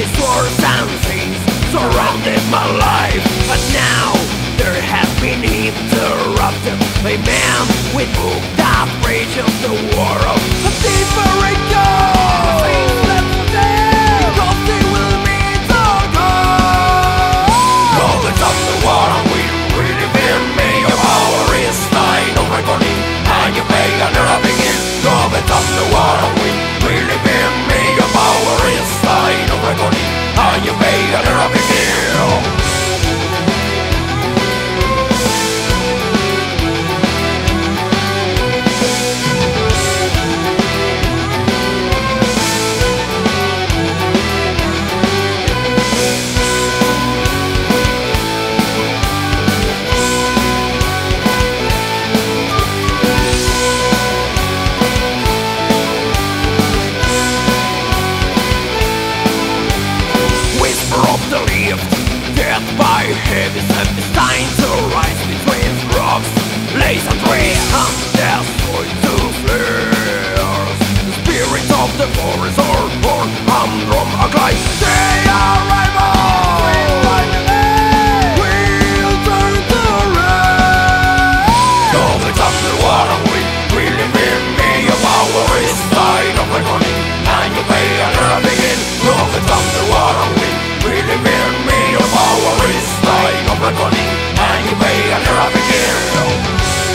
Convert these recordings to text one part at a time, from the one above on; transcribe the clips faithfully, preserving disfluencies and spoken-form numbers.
These wars and things surrounded my life, but now there has been interrupted. A man with book that rage of the war of a different God. Because they will be the God. God is of the war and we really been me. Your power is thine, no reckoning, and you pay and never begin. God is of the war and we really been me. Your power is thine, no reckoning, and you pay and never begin. Death by heavy and destined to rise between rocks, lace and trees, and destroy to flares. The spirits of the forest are born and drum a cry. They arrive on! We'll turn to red. God is of the war and we really mean me. Your power is thine, of reckoning, and you pay and never begin. God is of the war and we really mean me. Your power is thine, of reckoning, and you may never begin.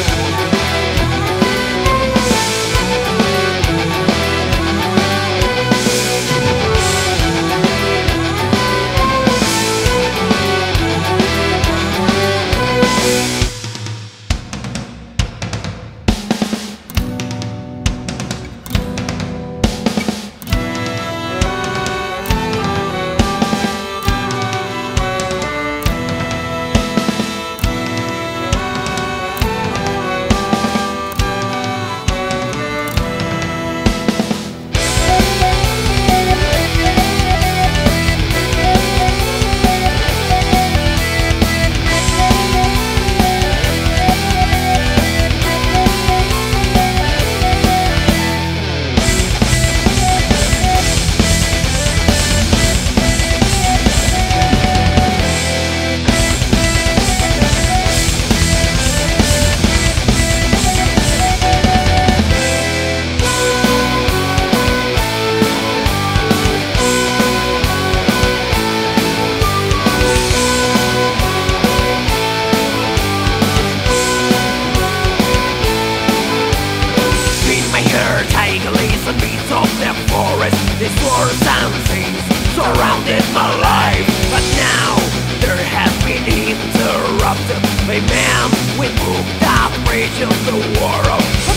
These wars and things surrounded my life, but now there has been interrupted. A man with book that rage of the war of